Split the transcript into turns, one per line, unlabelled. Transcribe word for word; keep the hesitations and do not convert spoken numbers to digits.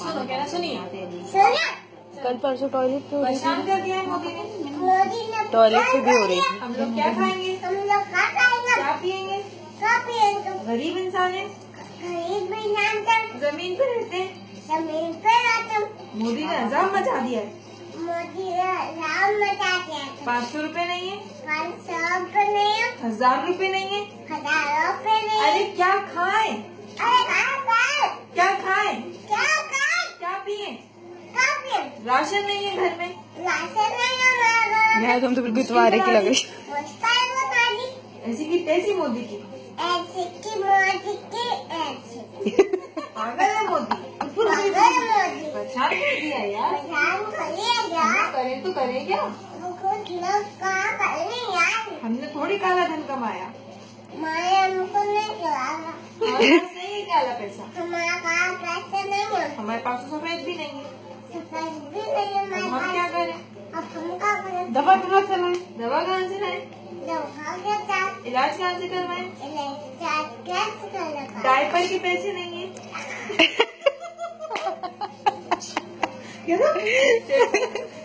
सुनो क्या सुनिए
कल परसों टॉयलेट पे हो रही
परेशान कर दिया है मोदी ने।
टॉयलेट पे भी हो रही थी।
हम लोग क्या खाएंगे,
हम लोग खा खाएंगे,
क्या पियेंगे,
क्या पिएंगे?
गरीब इंसान है,
गरीब इंसान सब
जमीन पे रहते हैं।
जमीन पे रहते हैं।
मोदी ने अजाब मचा दिया है।
मोदी ने राम मचा दिया है।
पाँच सौ रूपए नहीं है,
पाँच सौ रुपए नहीं है,
हजार रूपए नहीं है।
हजार रुपए नहीं है।
अरे क्या खाएं,
अरे कहाँ गए?
क्या खाएं,
क्या खाए?
क्या पिए,
क्या पिए?
राशन नहीं है घर में।
राशन नहीं है हमारा।
मैं तुम तो बिल्कुल तुम्हारे की लग रही।
मुश्किल बता दी।
ऐसी की तैसी मोदी की,
ऐसी की मोदी की ऐसी।
पागल है मोदी,
पागल मोदी।
परेशान कर दिया यार।
परेशान कर लिया यार।
करें तो करें क्या,
कुछ लोग कहाँ कर रहे यार।
हमने थोड़ी काला धन कमाया,
माया हमको नहीं खिलाना।
हमारे पास नहीं है काला पैसा,
हमारा कहाँ पैसे नहीं है।
हमारे पास तो सफेद भी नहीं है।
सफेद भी नहीं है
अब हम
हमारे
क्या
पास।
करें,
अब हम क्या करें?
दवा कहाँ से लाएं, दवा कहाँ से लाएं,
दवा के साथ
इलाज कहाँ से करवाएं,
इलाज कैसे करना?
डायपर के पैसे नहीं है। क्या था?